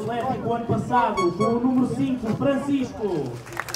Atlético ano passado, com o número 5, Francisco.